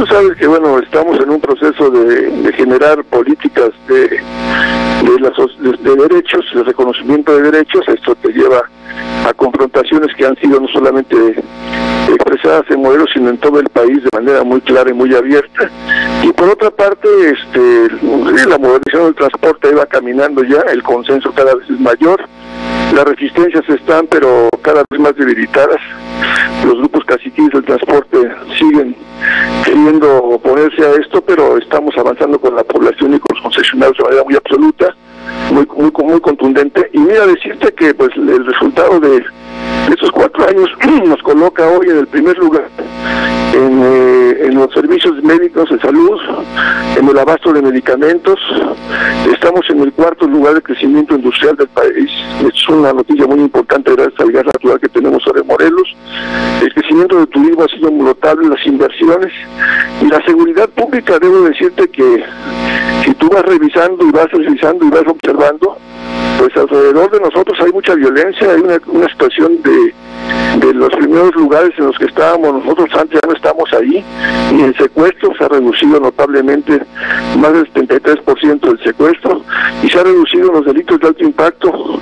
Tú sabes que, bueno, estamos en un proceso de generar políticas de derechos, de reconocimiento de derechos. Esto te lleva a confrontaciones que han sido no solamente expresadas en Morelos, sino en todo el país de manera muy clara y muy abierta. Y por otra parte, la modernización del transporte va caminando ya, el consenso cada vez es mayor, las resistencias están, pero cada vez más debilitadas. Los grupos caciquiles del transporte siguen queriendo oponerse a esto, pero estamos avanzando con la población y con los concesionarios de manera muy absoluta, muy contundente. Y mira, decirte que pues el resultado de estos 4 años nos coloca hoy en el primer lugar en los servicios médicos de salud, en el abasto de medicamentos. Estamos en el 4º lugar de crecimiento industrial del país. Es una noticia muy importante gracias al gas natural que tenemos sobre Morelos. El crecimiento del turismo ha sido muy notable, las inversiones y la seguridad pública. Debo decirte que si tú vas revisando y vas observando, pues alrededor de nosotros hay mucha violencia, hay una situación de los primeros lugares en los que estábamos nosotros antes, ya no estamos ahí, y el secuestro se ha reducido notablemente, más del 73% del secuestro, y se ha reducido los delitos de alto impacto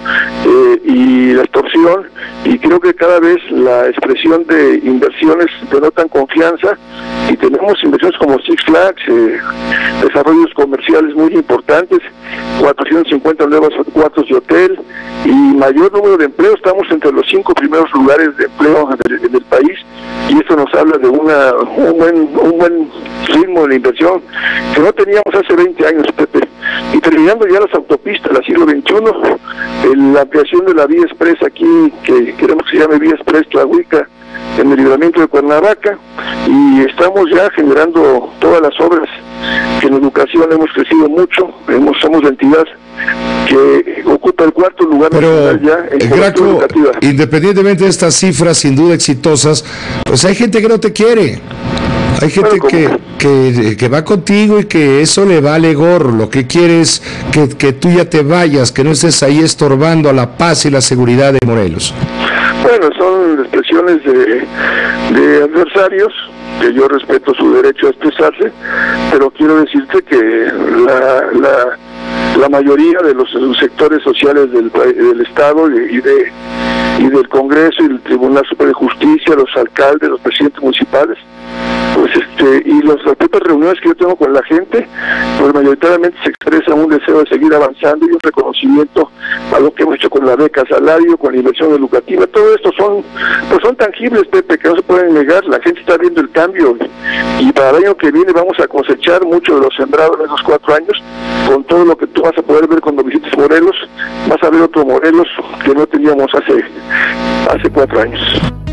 y la extorsión, y creo que cada vez la expresión de inversiones denotan confianza, y tenemos inversiones como Six Flags, desarrollos comerciales muy importantes, 450 nuevos cuartos de hotel y mayor número de empleo. Estamos entre los 5 primeros lugares de empleo en el país, y esto nos habla de un buen ritmo de inversión que no teníamos hace 20 años, Pepe. Y terminando ya las autopistas, la siglo XXI, la ampliación de la vía express aquí, que queremos que se llame vía express Tlahuica, en el libramiento de Cuernavaca, y estamos ya generando todas las obras que en educación hemos crecido mucho. Somos la entidad que ocupa el 4º lugar nacional ya en cobertura educativa. Independientemente de estas cifras sin duda exitosas, pues hay gente que no te quiere. Hay gente que va contigo y que eso le vale gorro. Lo que quiere es que tú ya te vayas, que no estés ahí estorbando a la paz y la seguridad de Morelos. Bueno, son expresiones de adversarios, que yo respeto su derecho a expresarse, pero quiero decirte que la mayoría de los sectores sociales del Estado y del Congreso y del Tribunal Superior de Justicia, los alcaldes, los presidentes municipales, pues y las propias reuniones que yo tengo con la gente, pues mayoritariamente se expresa un deseo de seguir avanzando y un reconocimiento a lo que hemos hecho con la beca salario, con la inversión educativa. Todo esto son tangibles, Pepe, que no se pueden negar. La gente está viendo el cambio, y para el año que viene vamos a cosechar mucho de lo sembrado en esos 4 años, con todo lo que tú vas a poder ver cuando visites Morelos. Vas a ver otro Morelos que no teníamos hace 4 años.